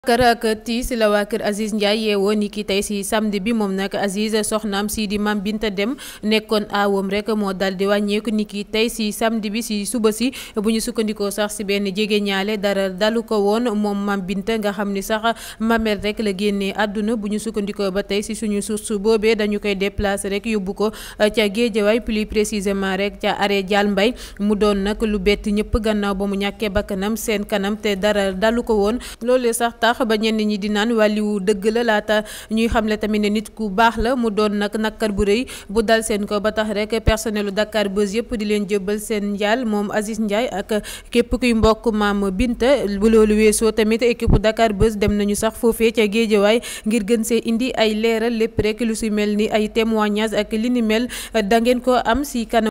kër ak tiis la waa kër Aziz Ndiaye yeewoo ni ki tey si samedi bi moom nag Aziz soxnaam si di Mame Binta Deme nekkoon aawam rek moo dal di wàññeeku ni ki tey si samedi bi si suba si bu ñu sukkandikoo sax si benn jege ñaale dara dalu ko woon moom Mame Binta nga xam ni sax mamel rek la génnee àdduna bu ñu sukkandikoo ba tey si suñu source boobee dañu koy déplacer rek yóbbu ko ca Géejawaay plus précisément rek ca arrêt Dial Mbaye mu doon nag lu bett ñëpp gannaaw ba mu ñàkkee bakkanam seen kanam te dara dalu ko woon loolee sax ba ñenn ñi di naan wàlliwu dëgg la laata ñuy xamle tamit ne nit ku baax la mu doon nag nakkar bu rëy bu dal seen ko ba tax rek personnelu Dakar Buzz yëpp di leen jëbal seen njaal moom Aziz Ndiaye ak képp kuy mbokk Mame Binta bu loolu weesoo tamit équipe Dakar Buzz dem nañu sax foofee ca Géejawaay ngir gën see indi ay leeral lépp rek lu si mel ni ay témoignage ak li ni mel da ngeen ko am si kanam